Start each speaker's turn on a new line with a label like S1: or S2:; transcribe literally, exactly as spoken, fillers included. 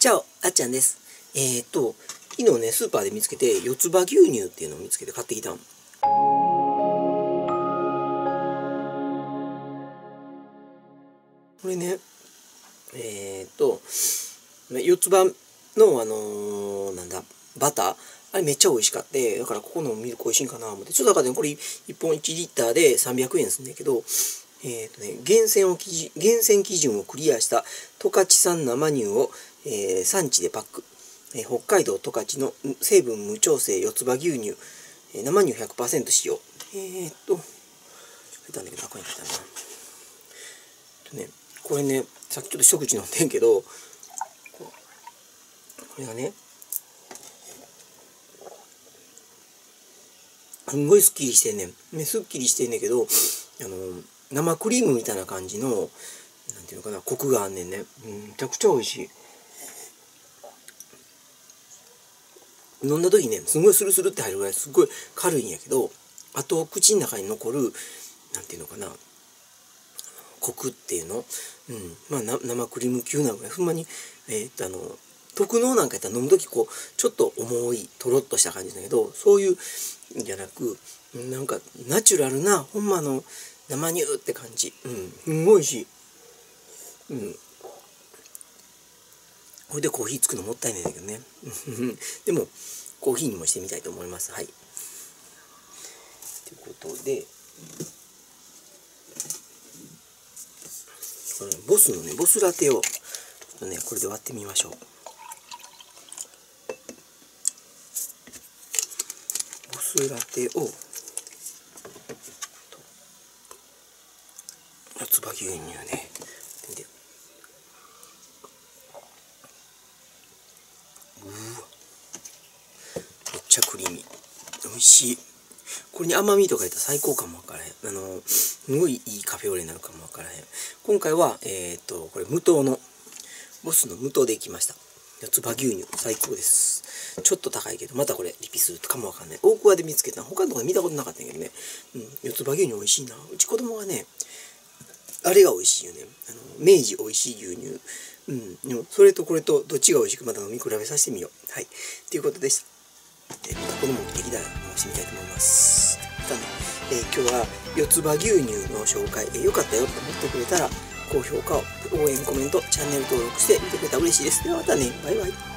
S1: チャオ、あっちゃんです。えーっと、昨日ね、スーパーで見つけて、四つ葉牛乳っていうのを見つけて買ってきたん。これね、えーっと、四つ葉の、あのー、なんだ、バター、あれめっちゃ美味しかった。だからここのミルク美味しいんかな思って。ちょっとだからね、これいっぽんいちリッターでさんびゃくえんすんだけど、えーとね、厳選を基準厳選基準をクリアした十勝産生乳を、えー、産地でパック、えー、北海道十勝の成分無調整四つ葉牛乳、えー、生乳 ひゃくパーセント 使用。えーっと書いたんだけど、ここに書いたな。とね、これね、さっきちょっと一口飲んでんけど、これがね、すんごいスッキリしてんねん。ね、スッキリしてんねんけど、あの生クリームみたいな感じの、なんていうのかな、コクがあんねんね。うん、めちゃくちゃ美味しい。飲んだ時ね、すごいスルスルって入るぐらいすごい軽いんやけど、あと口の中に残る、なんていうのかな、コクっていうの、うん、まあな生クリーム級なぐらい、ほんまに、えー、っとあの、特濃なんかやったら飲む時こう、ちょっと重い、とろっとした感じだけど、そういうんじゃなく、なんかナチュラルな、ほんまの生乳って感じ。うん、すんごい美味しい。うん。これでコーヒー作るのもったいないんだけどね。でも、コーヒーにもしてみたいと思います。はい。ということで、このボスのね、ボスラテを、ちょっとね、これで割ってみましょう。ボスラテを、四つ葉牛乳ね。でうわ、めっちゃクリーミー。美味しい。これに甘みとか入れたら最高かもわからへん。あの、すごいいいカフェオレになるかもわからへん。今回は、えっと、これ無糖の、ボスの無糖でいきました。四つ葉牛乳、最高です。ちょっと高いけど、またこれリピするかもわかんない。大桑で見つけた。他のところで見たことなかったんやけどね。うん、四つ葉牛乳美味しいな。うち子供がね、あれが美味しいよね。あの、明治美味しい牛乳。うん。でも、それとこれとどっちが美味しくまた飲み比べさせてみよう。はい。ということでした。えまたこの目的で回してみたいと思います。またね、えー、今日は四つ葉牛乳の紹介、えー、よかったよと思ってくれたら、高評価を、応援コメント、チャンネル登録してみてくれたら嬉しいです。ではまたね、バイバイ。